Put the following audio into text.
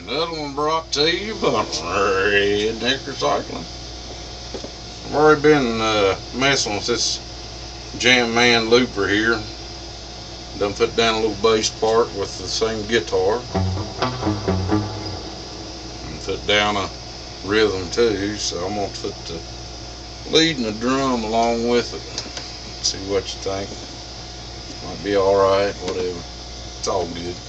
Another one brought to you by Redneck Recycling. I've already been messing with this Jam Man looper here. Done put down a little bass part with the same guitar. And put down a rhythm too, so I'm going to put the lead and the drum along with it. See what you think. Might be alright, whatever. It's all good.